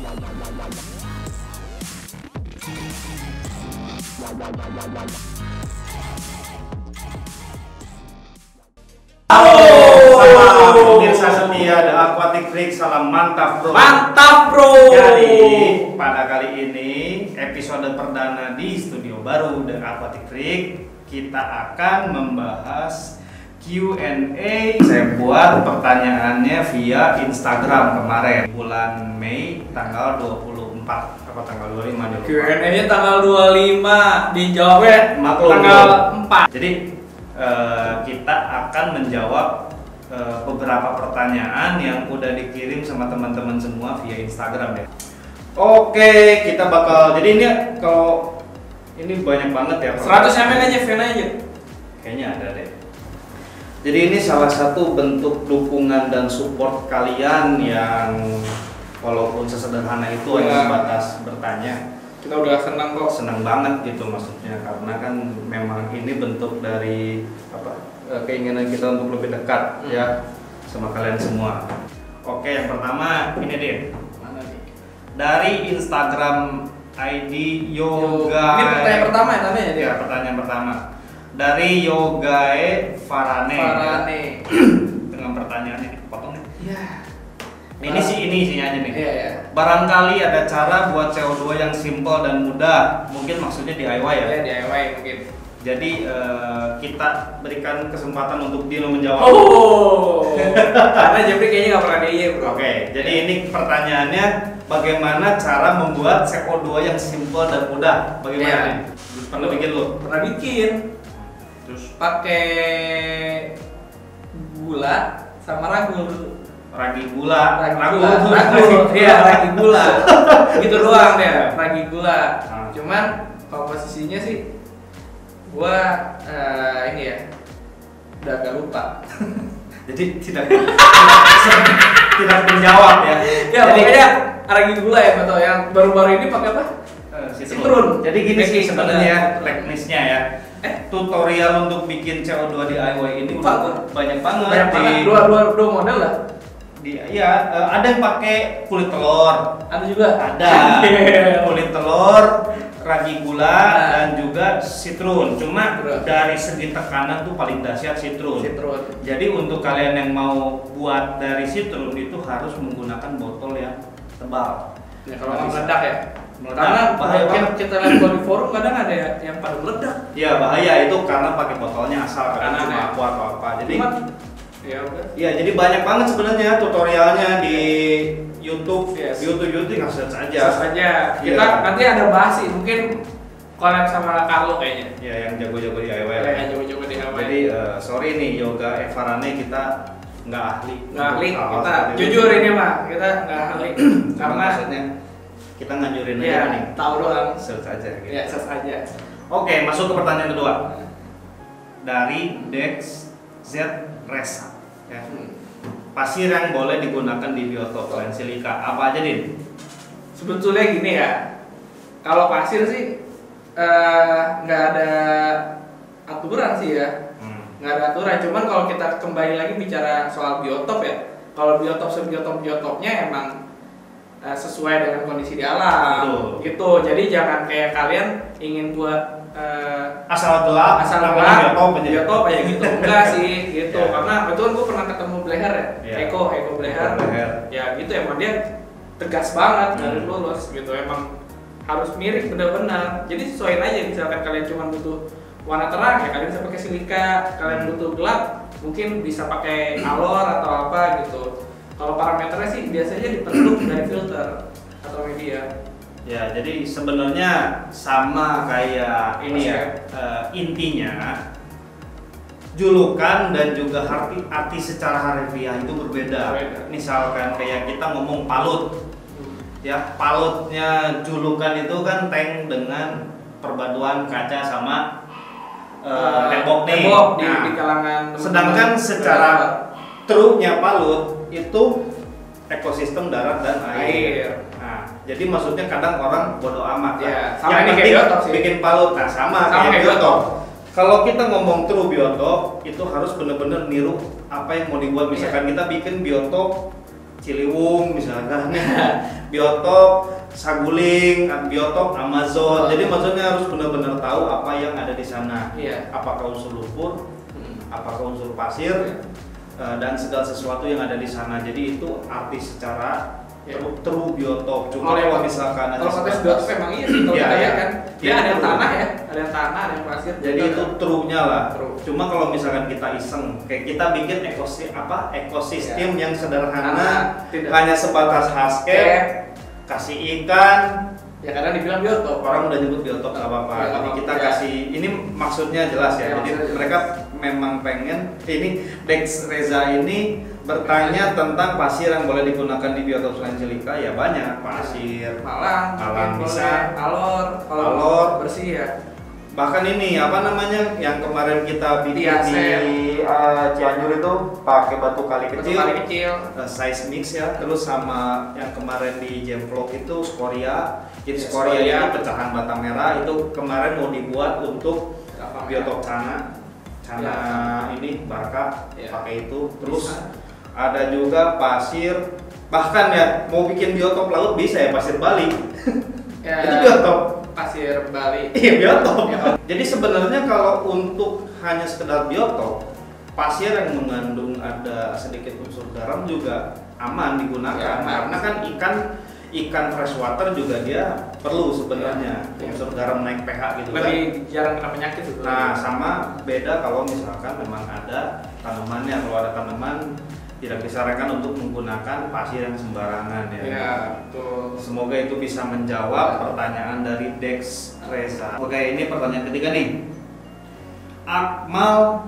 Halo, pemirsa setia The Aquatic Freak, salam mantap bro. Mantap bro. Jadi pada kali ini episode perdana di studio baru The Aquatic Freak, kita akan membahas Q&A. Saya buat pertanyaannya via Instagram kemarin bulan Mei tanggal 24 apa tanggal 25 Q&A-nya tanggal 25, dijawabnya Maklum, tanggal bro. 4. Jadi kita akan menjawab beberapa pertanyaan yang udah dikirim sama teman-teman semua via Instagram ya. Oke, kita bakal, jadi ini kalau ini banyak banget ya. 100 ml aja, Vena aja. Kayaknya ada deh. Jadi ini salah satu bentuk dukungan dan support kalian yang walaupun sesederhana itu hanya sebatas bertanya. Kita udah senang kok. Senang banget gitu maksudnya, karena kan memang ini bentuk dari apa keinginan kita untuk lebih dekat ya sama kalian semua. Oke, yang pertama ini deh. Mana nih? Dari Instagram ID Yoga. Ini pertanyaan pertama ya namanya dia. Ya, pertanyaan pertama. Dari Yogae Farane. Dengan pertanyaannya potong nih. Iya. Ini sih ini isinya aja nih. Iya. Barangkali ada cara buat CO2 yang simple dan mudah. Mungkin maksudnya DIY ya. Iya, DIY mungkin. Jadi kita berikan kesempatan untuk Dino menjawab. Oh. Karena Jeffrey kayaknya nggak pernah DIY bro. Oke, jadi ini pertanyaannya, bagaimana cara membuat CO2 yang simple dan mudah? Bagaimana Iya. nih? Pernah bikin lo? Pernah bikin. Terus Pakai gula sama ragu. ragi gula, Ragu, iya ragi gula, gitu doang deh, ragi gula. Cuman kalau posisinya sih, gua ini ya, udah agak lupa. Jadi tidak menjawab ya. Ya Jadi, pokoknya ragi gula ya, atau yang baru-baru ini pakai apa? Citrun. Jadi gini sih Baking sebenarnya soda. teknisnya ya. Tutorial untuk bikin CO2 DIY ini Lupa, banyak banget. Banyak banget, dua model lah. Ada yang pakai kulit telur. Ada juga. Ada kulit telur, ragi gula, Nah. dan juga citrun. Cuma Citrun. dari segi tekanan tuh paling dahsyat citrun. Citrun. Jadi untuk kalian yang mau buat dari citrun itu harus menggunakan botol yang tebal. Ya, kalau nggak meledak ya. Meledak. Karena Bahaya mungkin banget. kita lihat di forum kadang ada yang pada meledak. Iya bahaya itu karena pakai botolnya asal Karena cuma aneh. aqua atau apa. Jadi Cuman, ya udah. iya jadi banyak banget sebenarnya tutorialnya di YouTube. Yes. Di YouTube tinggal search aja. Jelas aja. Kita Iya. nanti ada bahas sih, mungkin collab sama Carlo kayaknya. Ya yang jago-jago DIY. Kayak coba-coba di Hawaii. Jadi sorry nih Yoga Evarane, kita nggak ahli. Nggak ahli, Hal-hal kita seperti itu. jujur ini mah, kita nggak ahli. Karena Karena maksudnya kita nganjurin aja ya nih. tahu doang. Search aja gitu. Ya ses aja. Oke, masuk ke pertanyaan kedua. Dari Dex Z Resa. Ya. Pasir yang boleh digunakan di biotop selain silika apa aja, Din? Sebetulnya gini ya, kalau pasir sih nggak ada aturan sih ya, nggak ada aturan. Cuman kalau kita kembali lagi bicara soal biotop ya, kalau biotop biotopnya emang sesuai dengan kondisi di alam. Betul. Gitu. Jadi jangan kayak kalian ingin buat Asal gelap, asal namanya biotop aja gitu. Enggak sih gitu. Ya. Karena itu kan gue pernah ketemu Bleher ya, Ya. Eko Bleher. Ya gitu emang dia tegas banget dari lulus gitu. Emang harus mirip benar-benar. Jadi sesuaiin aja, misalkan kalian cuma butuh warna terang ya kalian bisa pakai silika, kalian butuh gelap mungkin bisa pakai alor atau apa gitu. Kalau parameternya sih biasanya dibentuk dari filter atau media. Ya, jadi sebenarnya sama kayak ini ya, intinya julukan dan juga arti secara harfiah itu berbeda. Misalkan kayak kita ngomong palut, ya palutnya julukan itu kan tank dengan perpaduan kaca sama tembok nih. Di kalangan Sedangkan secara true-nya palut itu ekosistem darat dan air. Nah, jadi maksudnya kadang orang bodoh amat lah. Ya, sama Yang ini kayak penting biotop sih. bikin palut. Nah, sama kayak biotop. Kalau kita ngomong true biotop itu harus benar-benar niru apa yang mau dibuat. Misalkan kita bikin biotop Ciliwung misalkan, biotop Saguling, biotop Amazon. Jadi maksudnya harus benar-benar tahu apa yang ada di sana. Apakah unsur lumpur, apakah unsur pasir, dan segala sesuatu yang ada di sana. Jadi itu arti secara true biotop. Cuma kalau misalkan kalau konteks biotop memang iya sih kalau kita lihat kan dia ada yang tanah ya, ada yang tanah, ada yang pasir. Jadi itu true-nya lah. Cuma kalau misalkan kita iseng, kayak kita bikin ekosistem yang sederhana, hanya sebatas hardscape, kasih ikan, ya kadang dibilang biotop. Orang udah nyebut biotop nggak apa-apa. Jadi kita kasih, ini maksudnya jelas ya. Jadi mereka memang pengen ini Dex Reza ini bertanya tentang pasir yang boleh digunakan di biotop selain silika. Ya banyak, pasir, malang bisa, alor bersih ya. Bahkan ini apa namanya yang kemarin kita bikin di Cianjur itu pakai batu kali kecil, size mix ya. Terus sama yang kemarin di Jemplok itu skoria. Jadi skoria ini pecahan bata merah itu kemarin mau dibuat untuk biotop cana ini barca pakai itu. Terus ada juga pasir, bahkan ya mau bikin biotop laut bisa ya, pasir Bali. Itu biotop. Pasir Bali. Iya, biotop. Jadi sebenarnya kalau untuk hanya sekedar biotop, pasir yang mengandung ada sedikit unsur garam juga aman digunakan. Karena kan ikan freshwater juga dia perlu sebenarnya unsur garam naik pH gitu kan. Lebih jarang kena penyakit itu. Nah, sama beda kalau misalkan memang ada tanamannya. Kalau ada tanaman tidak disarankan untuk menggunakan pasir yang sembarangan ya. Iya, betul. Semoga itu bisa menjawab pertanyaan dari Dex Reza. Oke, ini pertanyaan ketiga nih. Akmal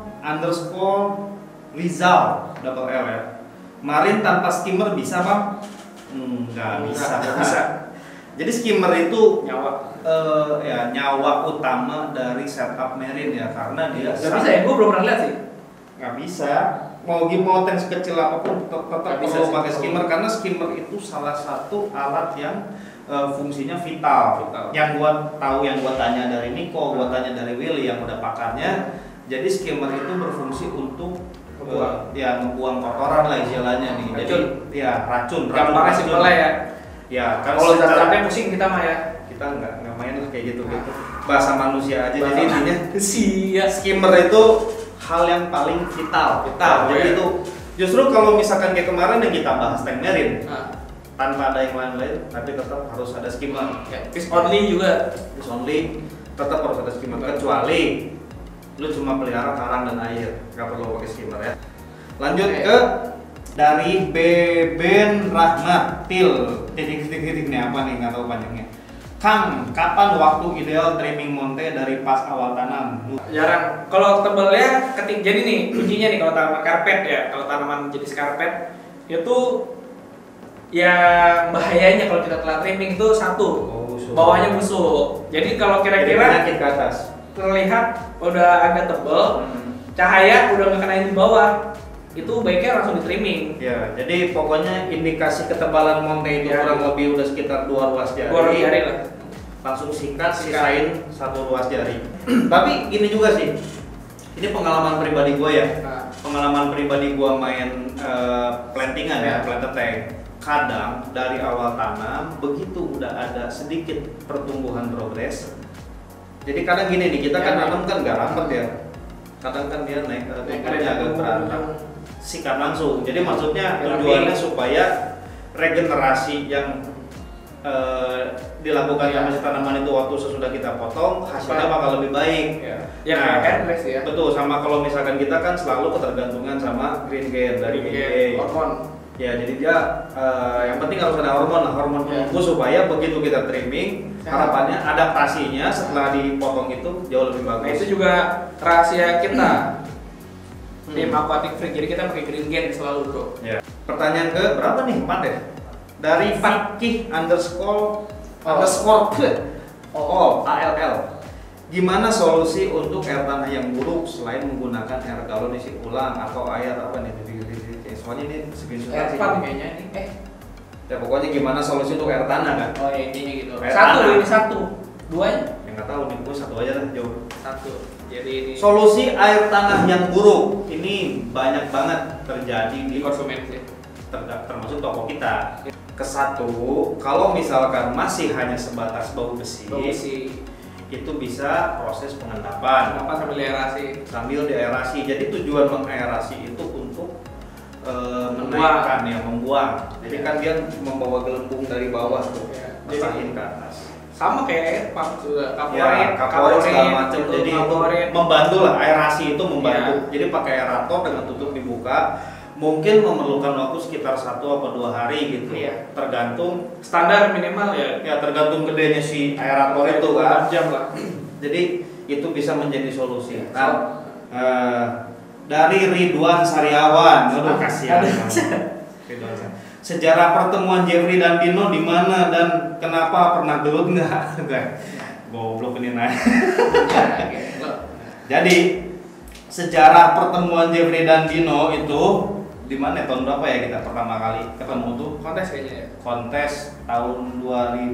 _Rizal double L ya. Marine tanpa skimmer bisa bang? Nggak bisa. Jadi skimmer itu nyawa utama dari setup marine ya, karena dia nggak bisa ya, gue belum pernah lihat sih. Nggak bisa. Mau tank sekecil apapun tetap perlu pakai skimmer, karena skimmer itu salah satu alat yang fungsinya vital. Yang gua tanya dari Niko, gua tanya dari Willy yang udah pakarnya. Jadi skimmer itu berfungsi untuk ngebuang kotoran lah istilahnya nih. Jadi racun. Gampangnya simpel ya. Ya, kalau capek pusing kita mah ya. Kita nggak main kayak gitu. Bahasa manusia aja. Jadi intinya skimmer itu hal yang paling vital. Jadi itu justru kalau misalkan kayak kemarin yang kita bahas tank marine tanpa ada yang lain, tapi tetap harus ada skimmer. Fish only juga. Fish only tetap harus ada skimmer, kecuali lu cuma pelihara karang dan air, nggak perlu pakai skimmer ya. Lanjut ke dari Beben Rahmat Til titik nih apa nih, nggak tahu panjangnya. Kang, kapan waktu ideal trimming monte dari pas awal tanam? Jarang. Kalau tebelnya jadi nih kuncinya nih kalau tanaman karpet ya, kalau tanaman jenis karpet itu yang bahayanya kalau kita telat trimming itu satu, bawahnya busuk. Jadi kalau kira-kira ke atas terlihat udah agak tebel, cahaya udah nggak kena di bawah, itu baiknya langsung di trimming. Ya, jadi pokoknya indikasi ketebalan monte itu kurang lebih udah sekitar 2 ruas jari. 2 ruas jari lah. Langsung sisain 1 ruas jari. Tapi gini juga sih, ini pengalaman pribadi gue ya. Pengalaman pribadi gue main plantingan ya, planter tank. Kadang dari awal tanam begitu udah ada sedikit pertumbuhan progres. Jadi kadang gini nih, kita kan tanam kan nggak rapat ya. Kadang kan dia naik tumbuhnya agak berantak. Sikat langsung. Jadi maksudnya tujuannya supaya regenerasi yang dilakukan sama si tanaman itu waktu sesudah kita potong, hasilnya bakal lebih baik. Betul, sama kalau misalkan kita kan selalu ketergantungan sama green gain dari hormon. Ya, jadi dia yang penting harus ada hormon penumbuh supaya begitu kita trimming, harapannya adaptasinya setelah dipotong itu jauh lebih bagus. Nah, itu juga rahasia kita. Tim Aquatic Freak, jadi kita pakai green gain selalu, bro. Ya. Pertanyaan ke berapa nih? 4 ya? Dari Fakih _ALL. Gimana solusi untuk air tanah yang buruk selain menggunakan air galon isi ulang atau air apa nih? Soalnya ini screenshot kayaknya ini. Ya pokoknya gimana solusi untuk air tanah kan? Oh ya, intinya gitu. Ini satu. Duanya? Ya nggak tahu nih, gue satu aja lah jauh. Satu. Jadi ini solusi air tanah yang buruk ini banyak banget terjadi di konsumen sih. termasuk toko kita. Kesatu, kalau misalkan masih hanya sebatas bau besi, itu bisa proses pengendapan. Sambil diaerasi. Sambil diaerasi. Jadi tujuan mengaerasi itu untuk menaikkan ya, membuang. Jadi kan dia membawa gelembung dari bawah tuh, mesahin ke atas. Sama kayak air pump juga, kaporit segala macam. Jadi itu membantu lah, aerasi itu membantu. Jadi pakai aerator dengan tutup dibuka. Mungkin memerlukan waktu sekitar 1 atau 2 hari gitu. Tergantung standar minimal ya. Tergantung gedenya si aerator itu kan. Jam lah. Jadi itu bisa menjadi solusi. Nah, dari Ridwan Sariawan, aduh kasihan. Sejarah pertemuan Jeffrey dan Dino di mana dan kenapa, pernah gelut nggak? Goblok ini nanya. Jadi sejarah pertemuan Jeffrey dan Dino itu di mana, tahun berapa ya kita pertama kali ketemu tuh? Kontes kayaknya ya. Kontes tahun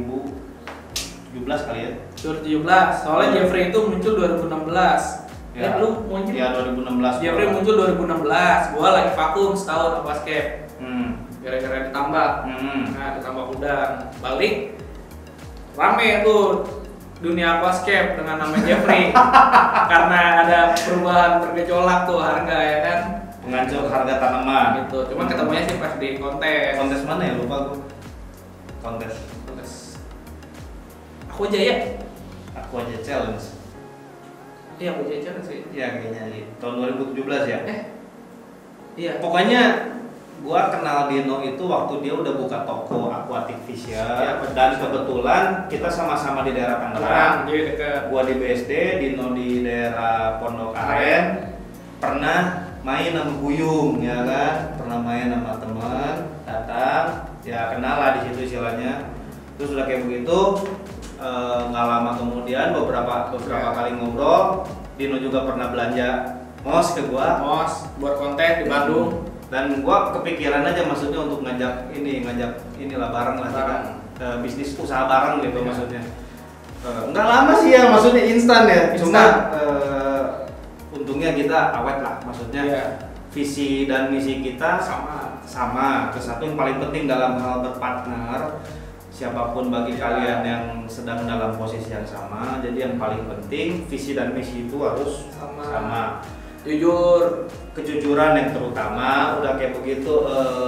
2017 kali ya. 2017. Soalnya Jeffrey itu muncul 2016. Ya, lu muncul? Ya 2016. Jeffrey muncul 2016. Gua lagi vakum setahun aquascape. Gara-gara ditambak. Nah, ditambak udang. Balik rame tuh dunia aquascape dengan nama Jeffrey. Karena ada perubahan bergejolak tuh harga ya kan. Mengancur harga tanaman gitu. Cuma ketemunya sih pas di kontes. Kontes mana ya, lupa gue. Kontes. Aku aja ya. Aku aja challenge. Iya, aku aja challenge sih. Iya kayaknya sih. Tahun 2017 ya. Iya. Pokoknya gua kenal Dino itu waktu dia udah buka toko aquatic fish ya. Dan kebetulan kita sama-sama di daerah Tangerang. Jadi dekat. Gua di BSD, Dino di daerah Pondok Aren. Pernah main sama Buyung ya kan, pernah main sama teman, datang ya kenal lah di situ istilahnya. Terus udah kayak begitu, nggak lama kemudian beberapa kali ngobrol, Dino juga pernah belanja mos ke gua, buat konten di Bandung. Dan gua kepikiran aja maksudnya untuk ngajak inilah bareng lah kita, bisnis usaha bareng gitu maksudnya. Nggak lama sih ya, maksudnya instan ya, cuma untungnya kita awet lah, maksudnya visi dan misi kita sama. Terus satu yang paling penting dalam hal berpartner, siapapun bagi kalian yang sedang dalam posisi yang sama, jadi yang paling penting visi dan misi itu harus sama. Kejujuran yang terutama, udah kayak begitu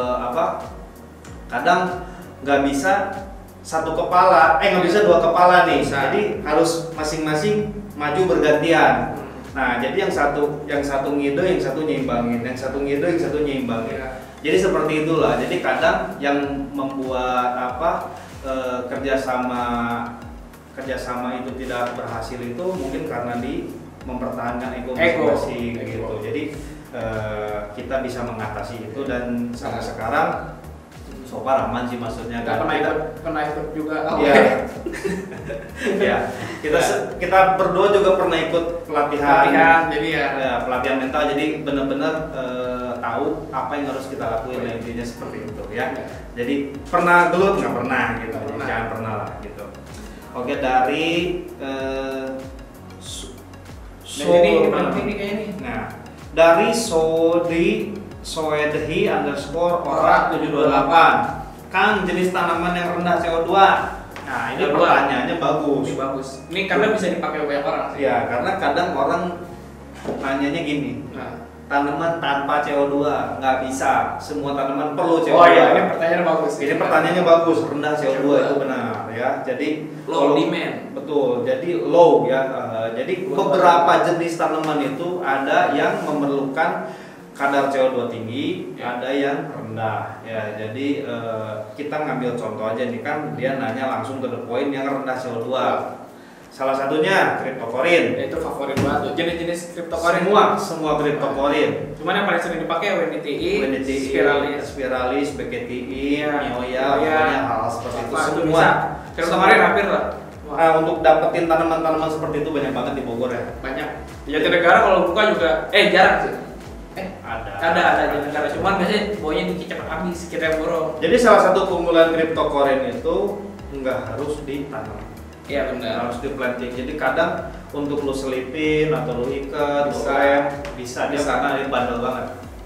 kadang nggak bisa satu kepala, nggak bisa dua kepala nih, jadi harus masing-masing maju bergantian. Nah, jadi yang satu ngide, yang satu nyimbangin, yang satu ngide, yang satu nyimbangin. Jadi seperti itulah. Jadi kadang yang membuat kerjasama itu tidak berhasil itu mungkin karena mempertahankan ego masing-masing gitu. Jadi kita bisa mengatasi itu dan sampai sekarang so far aman sih, maksudnya kan pernah ikut juga. Iya. Ya, kita berdua juga pernah ikut pelatihan jadi ya pelatihan mental, jadi benar-benar tahu apa yang harus kita lakuin, intinya seperti itu ya. Jadi pernah gelut nggak pernah gitu, jadi jangan pernah lah gitu. Oke, dari ini kayaknya nih. Nah, dari Soedhi _ Ora 728. Kang, jenis tanaman yang rendah CO2. Nah, ini pertanyaannya bagus. Ini karena bisa dipakai banyak orang sih. Ya, karena kadang orang nanyanya gini. Tanaman tanpa CO2 nggak bisa. Semua tanaman perlu CO2. Oh iya, ini pertanyaannya bagus. Ini pertanyaannya bagus. Rendah CO2 itu benar ya. Jadi low demand. Betul. Jadi low ya. Jadi beberapa jenis tanaman itu ada yang memerlukan kadar CO2 tinggi, ada yang rendah ya. Jadi kita ngambil contoh aja nih, kan dia nanya langsung to the point yang rendah CO2. Salah satunya cryptocurrin. Itu favorit banget. Jenis-jenis cryptocurrin semua cryptocurrin. Cuman yang paling sering dipakai WNTI, Spiralis, BKTI, Mioia, pokoknya hal seperti itu semua. Cryptocurrin hampir lah. Nah, untuk dapetin tanaman-tanaman seperti itu banyak banget di Bogor ya. Banyak. Di Jatinegara kalau buka juga jarang sih. Ada Jatinegara, cuman biasanya bawanya dikit cepet habis, kita yang borong. Jadi salah satu keunggulan cryptocurrin itu nggak harus ditanam. Iya benar. Harus di planting. Jadi kadang untuk lu selipin atau lu ikat, bisa dia karena dia bandel banget.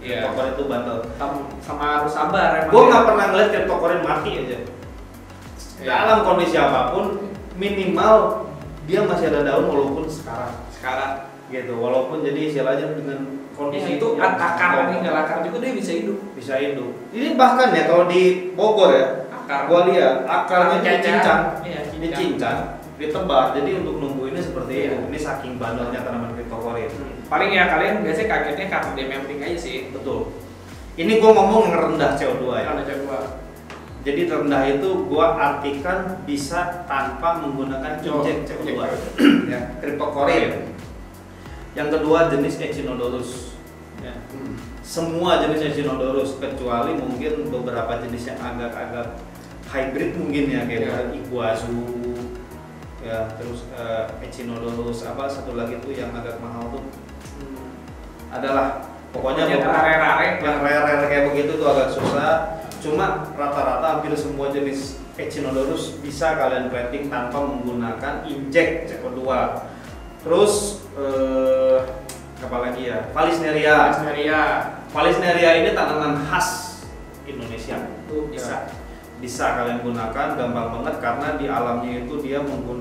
Cryptocurrency itu bandel. Sama harus sabar emang. Gue nggak pernah ngeliat cryptocurrency mati aja. Dalam kondisi apapun minimal dia masih ada daun walaupun sekarang gitu, walaupun jadi istilahnya dengan kondisi itu akar ini nggak akar juga dia bisa hidup. Ini bahkan ya kalau di Bogor ya, gua lihat akarnya dicincang, ditebar, jadi untuk numbuhinnya seperti itu. Ini saking bandelnya tanaman cryptocurrency. Paling ya kalian biasanya kagetnya karena dia melting aja sih. Betul. Ini gua ngomong yang rendah CO2 ya. Rendah CO2. Jadi rendah itu gua artikan bisa tanpa menggunakan injek CO2 ya, cryptocurrency. Yang kedua jenis Echinodorus ya. Semua jenis Echinodorus kecuali mungkin beberapa jenis yang agak-agak hybrid mungkin ya kayak Iguazu ya, terus Echinodorus satu lagi tuh yang agak mahal tuh adalah pokoknya yang rare kayak begitu tuh agak susah. Cuma rata-rata hampir semua jenis Echinodorus bisa kalian planting tanpa menggunakan injek CO2. Terus apa lagi ya? Valisneria ini tanaman khas Indonesia. Itu bisa kalian gunakan, gampang banget karena di alamnya itu dia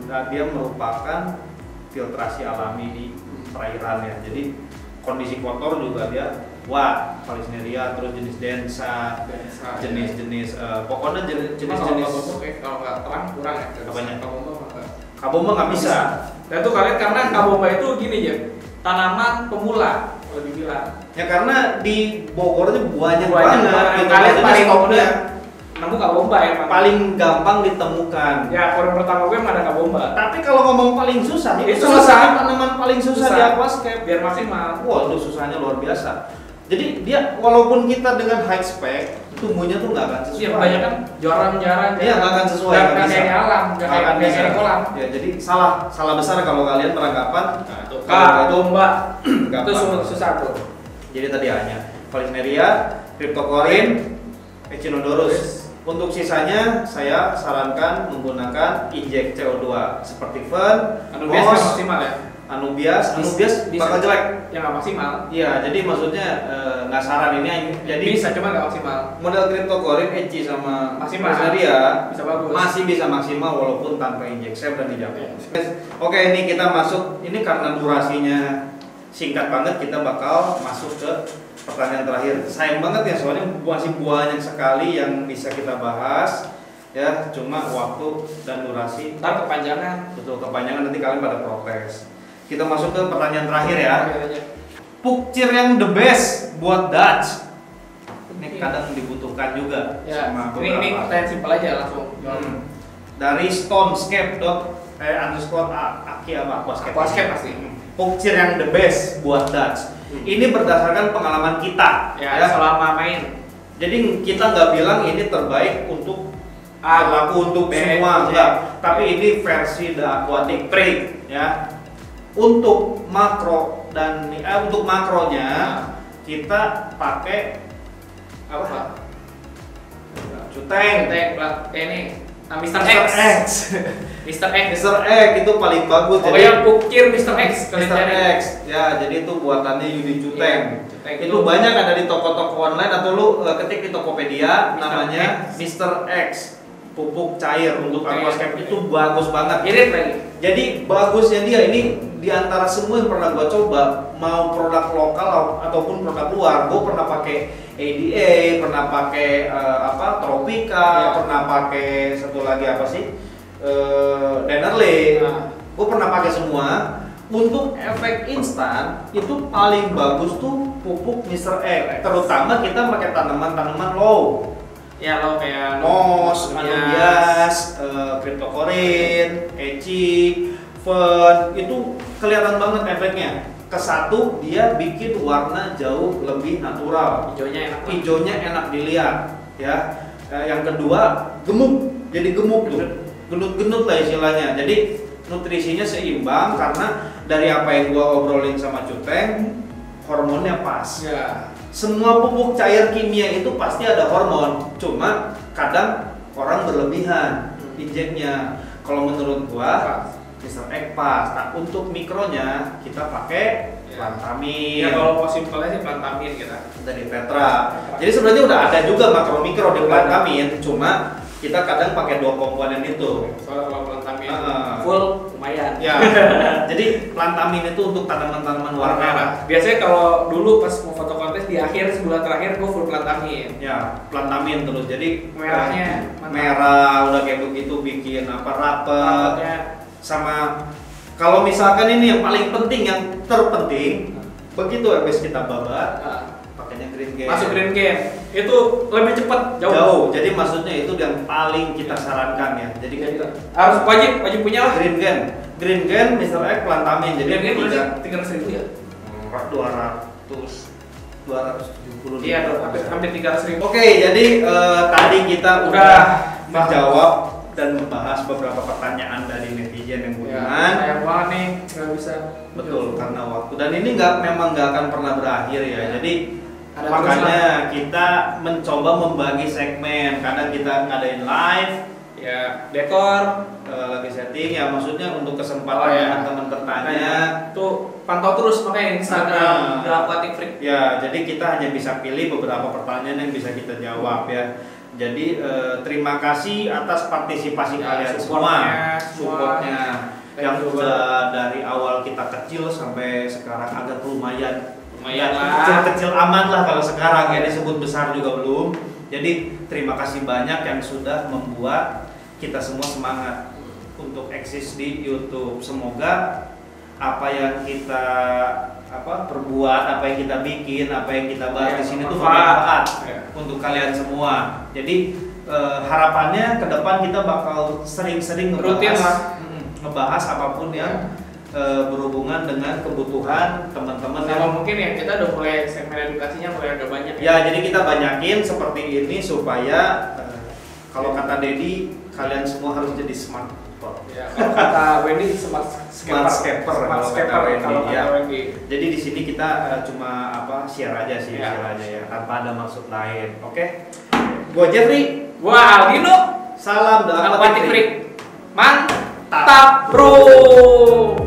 merupakan filtrasi alami di perairannya. Jadi kondisi kotor juga dia buat Valisneria, terus jenis densa jenis-jenis pokoknya jenis-jenis kalau nggak terang kurang ya. Apanya? Kabomba nggak bisa. Dan itu kalian karena kabomba itu gini ya, tanaman pemula kalau dibilang. Ya karena di Bogor itu banyak banget. Kalian paling populer nemu kabomba ya. Paling gampang ditemukan. Ya orang pertama gue ada kabomba. Tapi kalau ngomong paling susah, itu susah. Tanaman paling susah di aquascape biar maksimal. Wah itu susahnya luar biasa. Jadi dia walaupun kita dengan high spec tumbuhnya tuh nggak akan sesuai. Iya, banyak kan jarang-jarang. Iya, nggak akan sesuai. Nggak kayak alam, nggak kayak biasanya kolam. Ya, jadi salah besar kalau kalian beranggapan kabomba itu susah tuh. Jadi tadi hanya Valisneria, Cryptocurrency, Echinodorus. Untuk sisanya saya sarankan menggunakan injek CO2 seperti Fern, Anubias nggak maksimal ya. Anubias bakal jelek. Ya nggak maksimal. Iya, jadi maksudnya nggak saran ini. Jadi bisa cuma nggak maksimal. Model Cryptocurrency, Echi sama Valisneria bisa bagus. Masih bisa maksimal walaupun tanpa injek. Saya berani jawab. Oke, ini kita masuk. Ini karena durasinya singkat banget, kita bakal masuk ke pertanyaan terakhir. Sayang banget ya soalnya masih banyak sekali yang bisa kita bahas ya, cuma waktu dan durasi ntar kepanjangan. Betul, kepanjangan nanti kalian pada protes. Kita masuk ke pertanyaan terakhir ya. Pukcir yang the best buat Dutch. Ini kadang dibutuhkan juga ya, sama beberapa. Ini pertanyaan simpel aja langsung. Dari stonescape._aki aquascape pasti. Pukcir yang the best buat Dutch. Ini berdasarkan pengalaman kita ya selama main. Jadi kita nggak bilang ini terbaik untuk berlaku untuk semua, enggak. Tapi ini versi The Aquatic Trick ya. Untuk makro dan untuk makronya kita pakai apa? Cuteng. Ini Mr. X. Mr. X itu paling bagus. Pokoknya pukir Mr. X. Mr. X. Ya, jadi itu buatannya Yudi Cuteng. Itu banyak ada di toko-toko online atau lu ketik di Tokopedia namanya Mr. X. Pupuk cair untuk aquascape itu bagus banget. Irit lagi. Jadi bagusnya dia ini di antara semua yang pernah gua coba, mau produk lokal ataupun produk luar, gua pernah pakai ADA, pernah pakai Tropika, pernah pakai satu lagi apa sih? Dennerle. Gua pernah pakai semua. Untuk efek instan itu paling bagus tuh pupuk Mr. X. Terutama kita pakai tanaman-tanaman low. Ya lo kayak Moss, Anubias, Cryptocurrency, Echi, Fern, itu kelihatan banget efeknya. Kesatu dia bikin warna jauh lebih natural. Hijaunya enak dilihat, ya. Yang kedua gemuk, jadi gemuk tuh, genut-genut lah istilahnya. Jadi nutrisinya seimbang karena dari apa yang gua obrolin sama Cuteng, hormonnya pas. Ya. Semua pupuk cair kimia itu pasti ada hormon, cuma kadang orang berlebihan injeknya. Kalau menurut gua Mr. X pas. Nah, untuk mikronya kita pakai Plantamin. Ya kalau mau simpelnya sih Plantamin kita. Dari Petra. Jadi sebenarnya udah ada juga makro-mikro di Plantamin, cuma kita kadang pakai 2 komponen itu. Soalnya kalau Plantamin full lumayan. Ya. Jadi Plantamin itu untuk tanaman-tanaman warna merah. Biasanya kalau dulu pas mau foto kontes di akhir sebulan terakhir gue full Plantamin. Ya, Plantamin terus. Jadi merahnya merah udah kayak begitu bikin rapet. Sama kalau misalkan ini yang paling penting, yang terpenting, begitu habis kita babat, pakainya green game. Masuk green game. Itu lebih cepat, jauh. Jadi maksudnya itu yang paling kita sarankan ya. Jadi kita harus wajib punya lah. Green game. Green game misalnya Plantamin. Jadi green game 300.000 ya. 270. Iya, hampir 300.000. Oke, jadi tadi kita udah menjawab dan membahas beberapa pertanyaan dari netizen yang budiman. Sayang banget nih, nggak bisa. Betul, karena waktu. Dan ini memang nggak akan pernah berakhir ya. Jadi makanya kita mencoba membagi segmen. Kadang kita ngadain live, ya dekor, lagi setting. Ya maksudnya untuk kesempatan teman-teman bertanya. Tuh pantau terus makanya Instagram Aquatic Freak. Ya, jadi kita hanya bisa pilih beberapa pertanyaan yang bisa kita jawab ya. Jadi terima kasih atas partisipasi kalian semua, supportnya yang sudah dari awal kita kecil sampai sekarang agak lumayan lah. Kecil aman lah kalau sekarang ya, disebut besar juga belum. Jadi terima kasih banyak yang sudah membuat kita semua semangat untuk eksis di YouTube. Semoga apa yang kita perbuat, apa yang kita bikin, apa yang kita bahas di sini tuh bermanfaat untuk kalian semua. Jadi harapannya ke depan kita bakal sering-sering ngebahas apapun yang berhubungan dengan kebutuhan teman-teman. Sama mungkin ya kita udah mulai segmen edukasinya mulai agak banyak. Ya, jadi kita banyakin seperti ini supaya kalau kata Dedi, kalian semua harus jadi smart. Ya, kalau kata Wendy smart scaper kalau kata Wendy. Jadi di sini kita cuma share aja ya, tanpa ada maksud lain. Oke. Gua Jeffrey, gua Aldino. Salam dari Aquatic Freak. Mantap, bro.